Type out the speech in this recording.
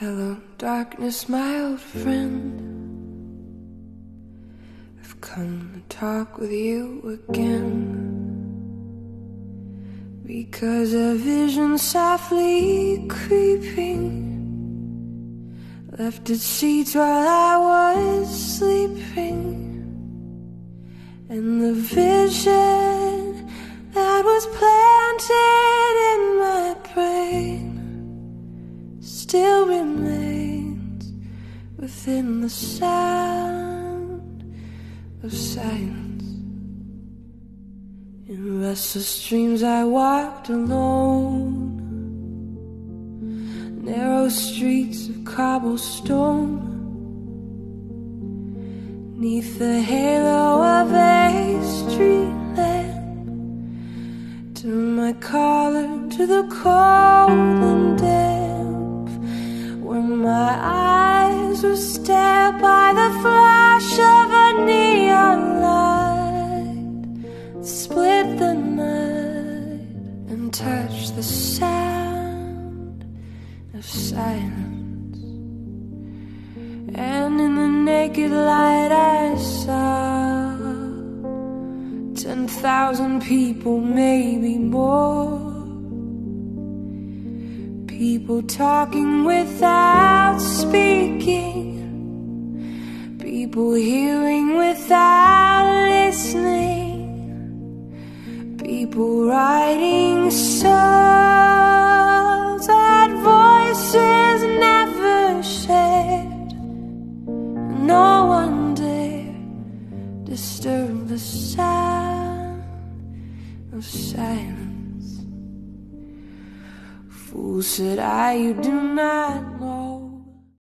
Hello, darkness, my old friend. I've come to talk with you again, because a vision softly creeping left its seeds while I was sleeping, and the vision that was planted in my brain still remains within the sound of silence. In restless dreams I walked alone, narrow streets of cobblestone, neath the halo of a street lamp. Turned my collar to the cold and damp, where my eyes were stared by the flash of a neon light, split the night and touched the sound of silence. And in the naked light I saw 10,000 people, maybe more. People talking without speaking, people hearing without listening, people writing songs that voices never shared. No one dare disturb the sound of silence. Fool, said I, you do not